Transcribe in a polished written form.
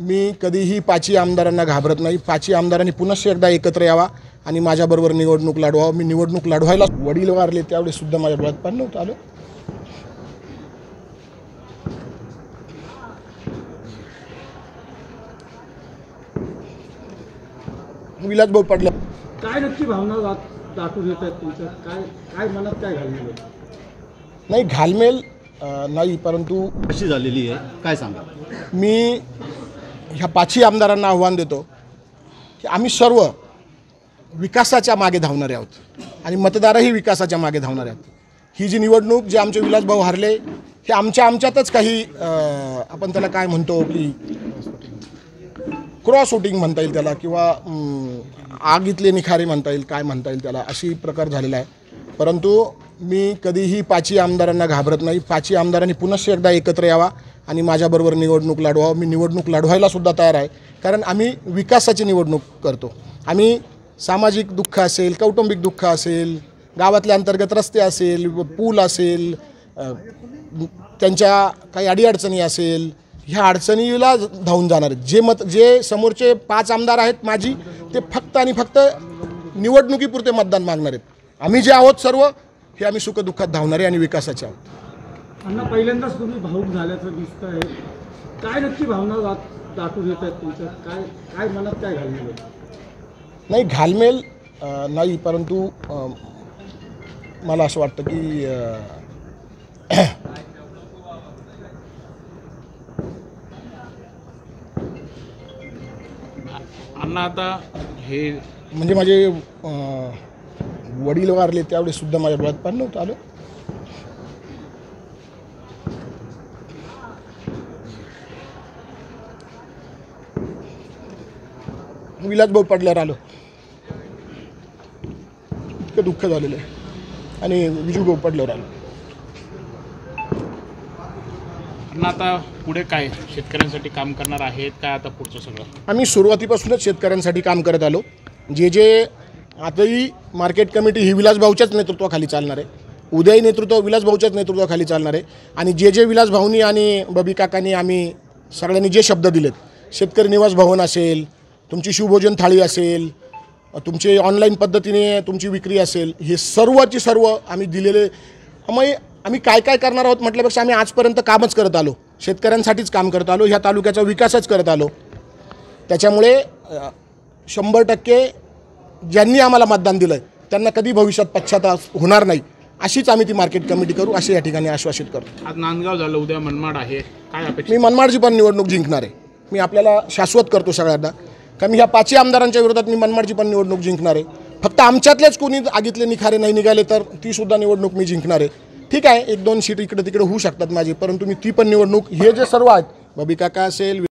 मी कधीही पाची आमदारांना घाबरत नाही। पाची आमदारांनी पुनश्च एकदा एकत्र यावा आणि माझ्याबरोबर निवडणूक लढवावं। मी निवडणूक लढवायला वडील वारले त्यावेळेस सुद्धा माझ्या डोळ्यात पाणी नव्हतं आलं। विलासभाऊ पडले काय नक्की भावना दाटून येत आहेत तुमच्या? काय मनात काय घालमेल? नाही घालमेल नाही, परंतु कशी झालेली आहे काय सांगा? मी ह्या पाची आमदारांना आव्हान देतो की आम्ही सर्व विकासाच्या मागे धावणारे आहोत आणि मतदारही विकासाच्या मागे धावणारे आहोत। ही जी निवडणूक जे आमचे विलासभाऊ हारले हे आमच्यातच काही आपण त्याला काय म्हणतो की क्रॉस वोटिंग म्हणता येईल त्याला, किंवा आगीतले निखारे म्हणता येईल, काय म्हणता येईल त्याला, अशी प्रकार झालेला आहे। परंतु मी कधीही पाची आमदारांना घाबरत नाही। पाची आमदारांनी पुनश्च एकदा एकत्र यावा आणि माझ्याबरोबर निवडणूक लढवावं। मी निवडणूक लढवायला सुद्धा तयार आहे, कारण आम्ही विकासाची निवडणूक करतो। आम्ही सामाजिक दुःख असेल, कौटुंबिक दुःख असेल, गावातल्या अंतर्गत रस्ते असेल, पूल असेल, त्यांच्या काही अडीअडचणी असेल, ह्या अडचणीला धावून जाणार आहेत। जे समोरचे 5 आमदार आहेत माझी, ते फक्त आणि फक्त निवडणुकीपुरते मतदान मागणार आहेत। आम्ही जे आहोत सर्व हे आम्ही सुखदुःखात धावणारे आणि विकासाचे आहोत। अण्णा, पहिल्यांदाच तुम्ही भावूक झाल्याचं दिसत आहे। काय नक्की भावना दाटून येत आहेत तुमच्या? काय मनात काय घालमेल? नाही घालमेल नाही, परंतु मला असं वाटतं की अण्णा आता हे म्हणजे माझे वडील वारले त्यावेळेस सुद्धा माझ्या डोळ्यात पाणी नव्हतं आलं। विलासभाऊ पडल्यावर आलो, इतकं दुःख झालेलं आहे। आणि विजूभाऊ पडल्यावर आलो। अण्णा आता पुढे काय शेतकऱ्यांसाठी काम करणार आहेत काय? आता पुढचं सगळं आम्ही सुरुवातीपासूनच शेतकऱ्यांसाठी काम करत आलो। जे आताही मार्केट कमिटी ही विलासभाऊच्याच नेतृत्वाखाली चालणार आहे, उद्याही नेतृत्व विलासभाऊच्याच नेतृत्वाखाली चालणार आहे। आणि जे विलासभाऊंनी आणि बबी काकांनी आम्ही सगळ्यांनी जे शब्द दिलेत, शेतकरी निवास भवन असेल, तुमची शिवभोजन थाळी असेल, तुमचे ऑनलाईन पद्धतीने तुमची विक्री असेल, हे सर्वची सर्व आम्ही दिलेले। आम्ही काय करणार आहोत म्हटल्यापेक्षा आम्ही आजपर्यंत कामच करत आलो, शेतकऱ्यांसाठीच काम करत आलो, ह्या तालुक्याचा विकासच करत आलो। त्याच्यामुळे 100% ज्यांनी आम्हाला मतदान दिलं त्यांना कधी भविष्यात पश्चाताप होणार नाही, अशीच आम्ही ती मार्केट कमिटी करू, अशी या ठिकाणी आश्वासित करतो। आज नांदगाव झालं, उद्या मनमाड आहे, काय अपेक्षा? मी मनमाडची पण निवडणूक जिंकणार आहे। मी आपल्याला शाश्वत करतो सगळ्यांना, कारण या 5 आमदारांच्या विरोधात मी मनमाडची पण निवडणूक जिंकणार आहे। फक्त आमच्यातलेच कोणी आगीतले निखारे नाही निघाले तर ती सुद्धा निवडणूक मी जिंकणार आहे। ठीक आहे, 1-2 सीट इकडे तिकडे होऊ शकतात माझी, परंतु मी ती पण निवडणूक, हे जे सर्व आहेत, बबी काका असेल,